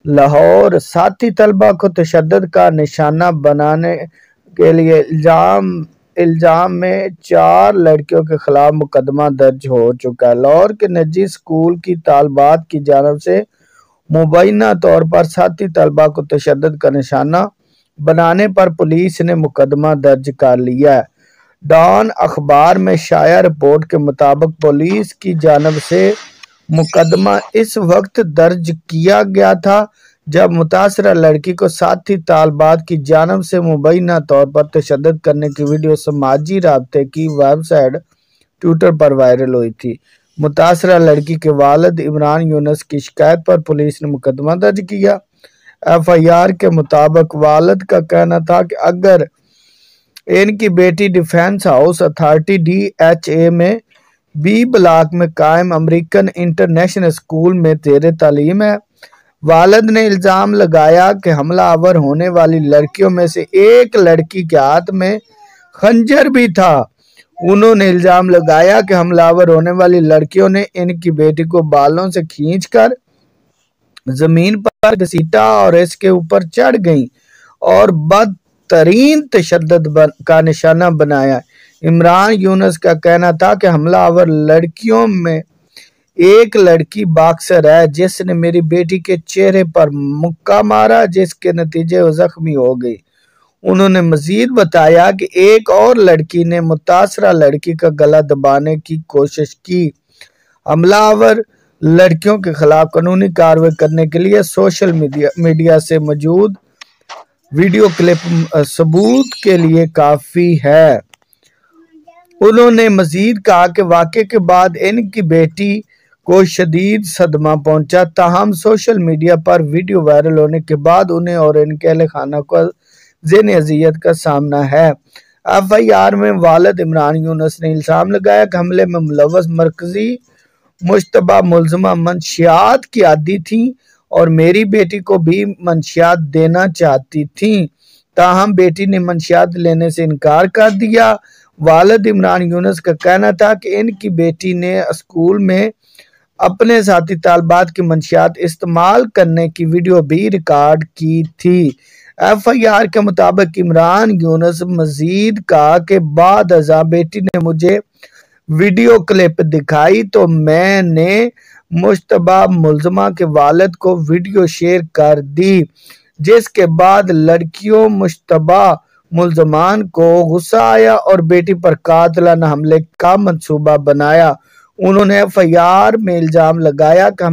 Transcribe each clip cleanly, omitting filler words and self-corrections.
لاہور ساتھی طلبہ کو تشدد کا نشانہ بنانے کے لیے الزام میں 4 لڑکیوں کے خلاف مقدمہ درج ہو چکا ہے۔ لاہور کے نجی اسکول کی طالبات کی جانب سے مبینہ طور پر ساتھی طلبہ کو تشدد کا نشانہ بنانے پر پولیس نے مقدمہ درج کر لیا ہے۔ ڈان اخبار میں شائع رپورٹ کے مطابق پولیس کی جانب سے مقدمہ اس وقت درج کیا گیا تھا جب متاثرہ لڑکی کو ساتھی طالبات کی جانب سے مبینہ طور پر تشدد کرنے کی ویڈیو سماجی رابطے کی ویب سائٹ ٹویٹر پر وائرل ہوئی تھی۔ متاثرہ لڑکی کے والد عمران یونس کی شکایت پر پولیس نے مقدمہ درج کیا۔ ایف آئی آر کے مطابق والد کا کہنا تھا کہ اگر ان کی بیٹی defence house authority D H A میں بی بلاک میں قائم امریکن انٹرنیشنل اسکول میں زیر تعلیم ہے۔ والد نے الزام لگایا کہ حملہ آور ہونے والی لڑکیوں میں سے ایک لڑکی کے ہاتھ میں خنجر بھی تھا۔ انہوں نے الزام لگایا کہ حملہ آور ہونے والی لڑکیوں نے ان کی بیٹی کو بالوں سے کھینچ کر زمین پر گھسیٹا اور اس کے اوپر چڑھ گئیں اور بدترین تشدد کا نشانہ بنایا۔ عمران یونس کا کہنا تھا کہ حملہ آور لڑکیوں میں ایک لڑکی باکسر ہے جس نے میری بیٹی کے چہرے پر مکہ مارا جس کے نتیجے وہ زخمی ہو گئی۔ انہوں نے مزید بتایا کہ ایک اور لڑکی نے متاثرہ لڑکی کا گلا دبانے کی کوشش کی۔ حملہ آور لڑکیوں کے خلاف قانونی کارروائی کرنے کے لیے سوشل میڈیا سے موجود ویڈیو کلپ ثبوت کے لیے کافی ہے۔ انہوں نے مزید کہا کہ واقعے کے بعد ان کی بیٹی کو شدید صدمہ پہنچا، تاہم سوشل میڈیا پر ویڈیو وائرل ہونے کے بعد انہیں اور ان کے اہل خانہ کو ذہنی اذیت کا سامنا ہے۔ ایف آئی آر میں والد عمران یونس نے الزام لگایا کہ حملے میں ملوث مرکزی مشتبہ ملزمہ منشیات کی عادی تھیں اور میری بیٹی کو بھی منشیات دینا چاہتی تھیں، تاہم بیٹی نے منشیات لینے سے انکار کر دیا۔ والد عمران یونس کا کہنا تھا کہ ان کی بیٹی نے اسکول میں اپنے ساتھی طالبات کی منشیات استعمال کرنے کی ویڈیو بھی ریکارڈ کی تھی۔ ایف آئی آر کے مطابق عمران یونس مزید کہا کہ بعد ازاں بیٹی نے مجھے ویڈیو کلپ دکھائی تو میں نے مشتبہ ملزمہ کے والد کو ویڈیو شیئر کر دی، جس کے بعد لڑکیوں مشتبہ ملزمان کو غصہ آیا اور بیٹی پر قاتلانہ حملے کا منصوبہ بنایا۔ انہوں نے ایف آئی آر میں الزام لگایا کہ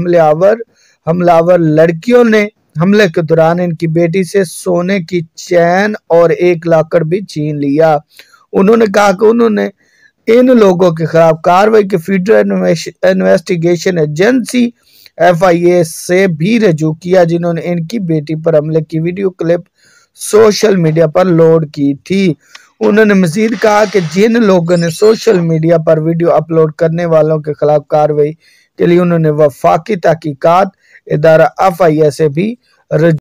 حملہ آور لڑکیوں نے حملے کے دوران ان کی بیٹی سے سونے کی چین اور ایک لاکر بھی چھین لیا۔ انہوں نے کہا کہ انہوں نے ان لوگوں کے خلاف کارروائی کی federal investigation agency F I A سے بھی رجوع کیا، جنہوں نے ان کی بیٹی پر حملے کی ویڈیو کلپ سوشل میڈیا پر لوڈ کی تھی۔ انہوں نے مزید کہا کہ جن لوگوں نے سوشل میڈیا پر ویڈیو اپلوڈ کرنے والوں کے خلاف کارروائی کے لیے انہوں نے وفاقی تحقیقات ادارہ ایف آئی اے سے بھی رجوع